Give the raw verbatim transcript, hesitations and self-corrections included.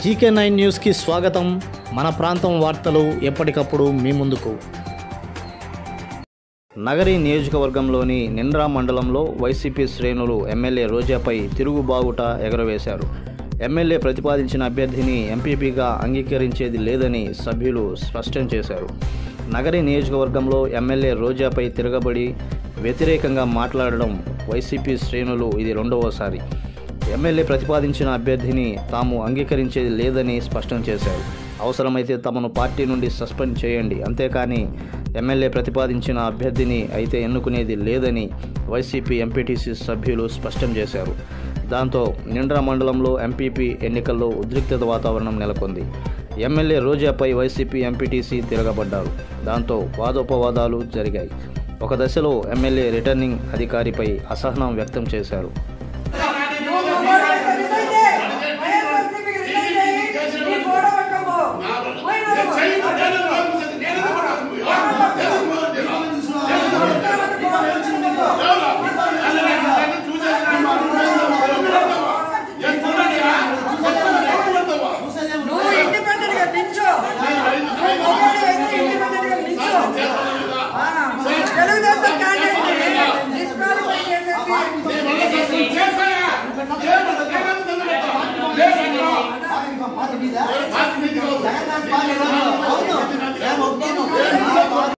GK nine న్యూస్కి స్వాగతం। మన ప్రాంతం వార్తలు ఎప్పటికప్పుడు మీ ముందుకు। నగరి నియోజకవర్గంలోని నింద్రా మండలంలో వైసీపీ శ్రేణులు ఎమ్మెల్యే రోజాపై తిరుగుబావుట ఎగరవేశారు। ఎమ్మెల్యే ప్రతిపాదించిన అభ్యర్థిని ఎంపీపీగా అంగీకరించేది లేదని సభ్యులు స్పష్టం చేశారు। నగరి నియోజకవర్గంలో ఎమ్మెల్యే రోజాపై తిరగబడి వ్యతిరేకంగా మాట్లాడడం వైసీపీ శ్రేణులు ఇది రెండవసారి। ఎమ్మెల్యే ప్రతిపాదించిన అభ్యర్థిని తాము అంగీకరించేది లేదని స్పష్టం చేశారు। అవసరమైతే తమను పార్టీ నుండి సస్పెండ్ చేయండి, అంతేకాని ఎమ్మెల్యే ప్రతిపాదించిన అభ్యర్థిని అయితే ఎన్నుకునేది లేదని వైసీపీ ఎంపీటీసీ సభ్యులు స్పష్టం చేశారు। దాంతో నింద్రా మండలంలో ఎంపీపీ ఎన్నికల్లో ఉద్రిక్తత వాతావరణం నెలకొంది। ఎమ్మెల్యే రోజాపై వైసీపీ ఎంపీటీసీ తిరగబడ్డారు। దాంతో వాదోపవాదాలు జరిగాయి। ఒక దశలో ఎమ్మెల్యే రిటర్నింగ్ అధికారిపై అసహనం వ్యక్తం చేశారు। జగన్